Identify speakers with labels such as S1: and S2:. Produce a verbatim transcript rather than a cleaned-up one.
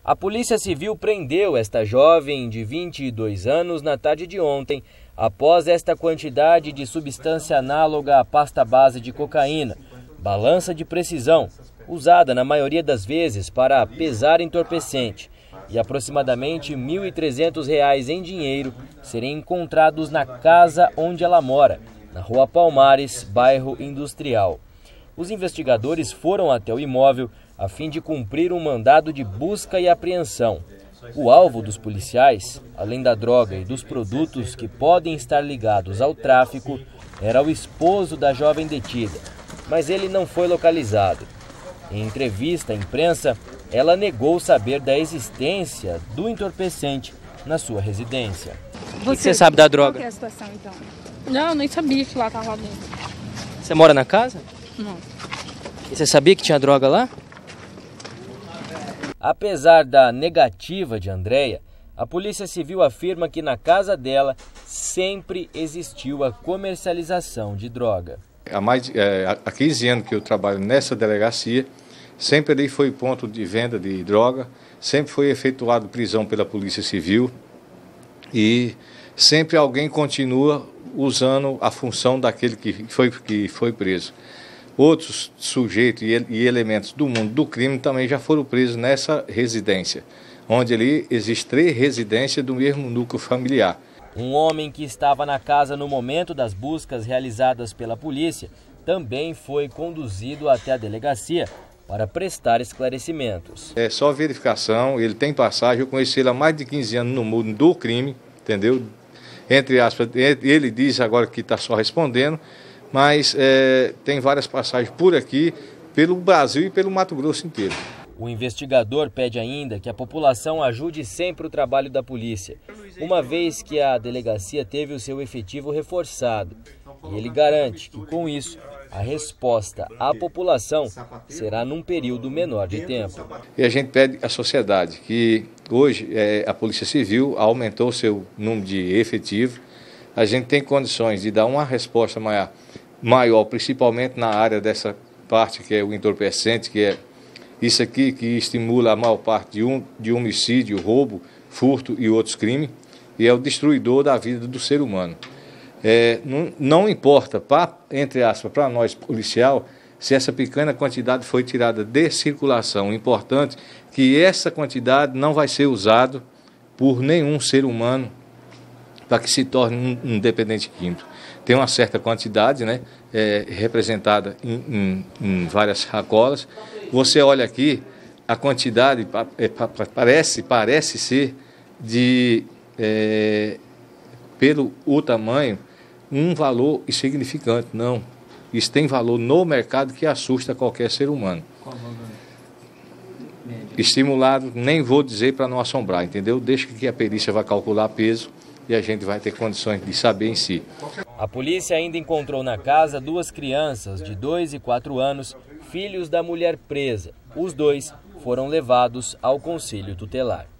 S1: A Polícia Civil prendeu esta jovem de vinte e dois anos na tarde de ontem, após esta quantidade de substância análoga à pasta base de cocaína, balança de precisão, usada na maioria das vezes para pesar entorpecente, e aproximadamente mil e trezentos reais em dinheiro serem encontrados na casa onde ela mora, na Rua Palmares, bairro Industrial. Os investigadores foram até o imóvel a fim de cumprir um mandado de busca e apreensão. O alvo dos policiais, além da droga e dos produtos que podem estar ligados ao tráfico, era o esposo da jovem detida, mas ele não foi localizado. Em entrevista à imprensa, ela negou saber da existência do entorpecente na sua residência.
S2: Você, o que você sabe da droga?
S3: Qual que é a situação, então?
S4: Não, nem sabia que lá estava lá dentro.
S2: Você mora na casa?
S4: Não.
S2: E você sabia que tinha droga lá?
S1: Apesar da negativa de Andréia, a Polícia Civil afirma que na casa dela sempre existiu a comercialização de droga.
S5: Há mais é, há quinze anos que eu trabalho nessa delegacia, sempre ali foi ponto de venda de droga, sempre foi efetuado prisão pela Polícia Civil e sempre alguém continua usando a função daquele que foi, que foi preso. Outros sujeitos e elementos do mundo do crime também já foram presos nessa residência, onde ali existem três residências do mesmo núcleo familiar.
S1: Um homem que estava na casa no momento das buscas realizadas pela polícia também foi conduzido até a delegacia para prestar esclarecimentos.
S5: É só verificação, ele tem passagem, eu conheci ele há mais de quinze anos no mundo do crime, entendeu? Entre aspas, ele diz agora que está só respondendo, mas é, tem várias passagens por aqui, pelo Brasil e pelo Mato Grosso inteiro.
S1: O investigador pede ainda que a população ajude sempre o trabalho da polícia, uma vez que a delegacia teve o seu efetivo reforçado. E ele garante que, com isso, a resposta à população será num período menor de tempo.
S5: E a gente pede à sociedade que hoje é, a Polícia Civil aumentou o seu número de efetivo. A gente tem condições de dar uma resposta maior, maior, principalmente na área dessa parte que é o entorpecente, que é isso aqui que estimula a maior parte de, um, de homicídio, roubo, furto e outros crimes, e é o destruidor da vida do ser humano. É, não, não importa, pra, entre aspas, para nós policial, se essa pequena quantidade foi tirada de circulação. O importante é que essa quantidade não vai ser usada por nenhum ser humano para que se torne um, um dependente químico. Tem uma certa quantidade, né, é, representada em, em, em várias sacolas. Você olha aqui, a quantidade é, parece, parece ser de, é, pelo o tamanho, um valor insignificante. Não, isso tem valor no mercado que assusta qualquer ser humano. Qual valor? Estimulado, nem vou dizer para não assombrar, entendeu? Deixa que a perícia vai calcular peso e a gente vai ter condições de saber em si.
S1: A polícia ainda encontrou na casa duas crianças de dois e quatro anos, filhos da mulher presa. Os dois foram levados ao conselho tutelar.